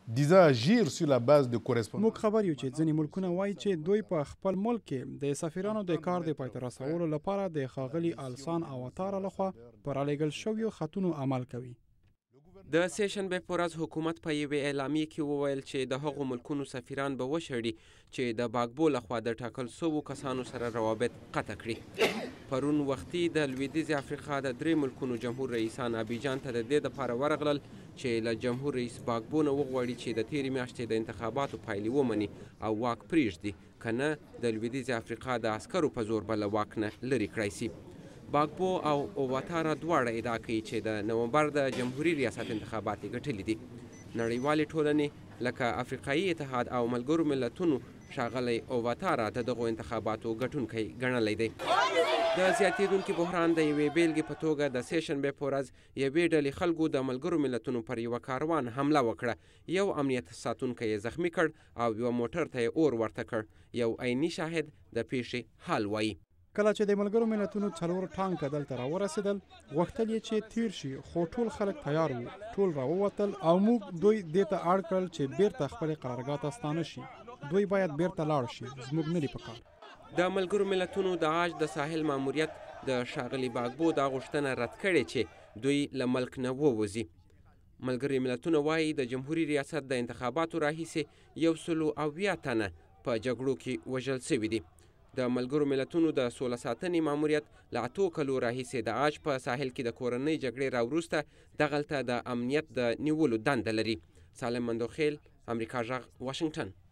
disant agir sur la base de correspondance. موږ خبر یو چې ځینې ملکونه وایي چې دوی په خپل ملک کې د سفیرانو د کار د پای ته رسولو لپاره د ښاغلي آلسان اواتارا لخوا پر رالیږل شویو خطونو عمل کوي. د سه شنبې په ورځ حکومت په یوې اعلامیې کې وویل چې د هغو ملکونو سفیران به وشړي چې د باګبو لخوا د ټاکل شویو کسانو سره روابط قطع کړي. پرون وختي د لویدیځې افریقا د 3 ملکونو جمهور رئیسان ابیجان ته د دې دپاره ورغلل چې له جمهور رئیس باګبو نه وغواړي چې د تېرې میاشتې د انتخاباتو پایلې ومني او واک پرېږدي، که نه د لویدیځې افریقا د عسکرو په زور به له واک نه لرې کړی سي. باګبو او اواتارا دواړه ادعا کوي چې د نومبر د جمهوري ریاست انتخابات یې ګټلي دي. نړیوالې ټولنې لکه افریقایي اتحاد او ملګرو ملتونو ښاغلی اواتارا د دغو انتخاباتو ګټونکی ګڼلی دی. د زیاتېدونکي بحران د یوې بیلګې په توګه د سه شنبې په ورځ یوې ډلې خلکو د ملګرو ملتونو پر یوه کاروان حمله وکړه. یو امنیت ساتونکی یې زخمي کړ او یوه موټر ته یې اور ورته کړ. یو عیني شاهد د پیښې حال وایي. کله چې د ملګرو ملتونو 4 ټانکه دلته راورسېدل، غوښتل یې چې تیر شي، خو ټول خلک تیار وو. ټول راووتل او موږ دوی دې ته اړ کړل چې بیرته خپلې قرارګاه ته ستانه شي. دوی باید بیرته لاړ شي، زموږ نه دي پکار. د ملګرو ملتونو د عاج د ساحل ماموریت د ښاغلي باګبو دا غوښتنه رد کړې چې دوی له ملک نه ووځي. ملګري ملتونه وایي د جمهوري ریاست د انتخاباتو راهیسې 120 تنه په جګړو کې وژل سوي دي. د ملګرو ملتونو د سوله ساتنې ماموریت له 8 کلو راهیسې د عاج په ساحل کې د کورنۍ جګړې راوروسته دغلته د امنیت د نیولو دنده لري. سالم مندوخیل، امریکا غږ، واشنګټن.